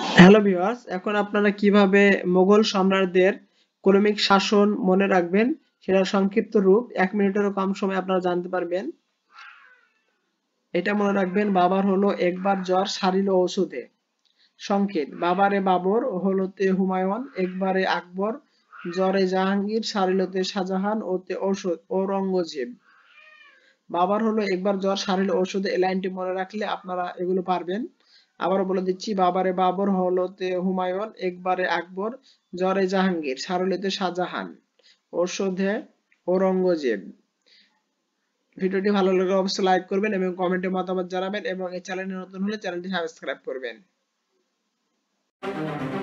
Hello viewers, এখন আপনারা কিভাবে মোগল সম্রাটদের ক্রমিক শাসন মনে রাখবেন সেটার সংক্ষিপ্ত রূপ 1 মিনিটেরও কম সময়ে আপনারা জানতে পারবেন। এটা মনে রাখবেন, বাবার হলো একবার জ্বর সারিল ওষুধে। সংকেত: বাবারে বাবর, হলোতে হুমায়ুন, একবারে আকবর, জ্বরে জাহাঙ্গীর, সারিলতে শাহজাহান, ওতে ঔষধ ঔরঙ্গজেব। বাবার হলো একবার জ্বর সারিল ঔষধে, এই লাইনটি মনে রাখলে আপনারা এগুলো পারবেন। আবারও বলে দিচ্ছি, বাবারে বাবর, হলোতে হুমায়ুন, একবারে আকবর, জ্বরে জাহাঙ্গীর, সারুলিতে শাহজাহান, ঔষধে ঔরঙ্গজেব। ভিডিওটি ভালো লাগলে অবশ্যই লাইক করবেন এবং কমেন্টে মতামত জানাবেন এবং এই চ্যানেলে নতুন হলে চ্যানেলটি সাবস্ক্রাইব করবেন।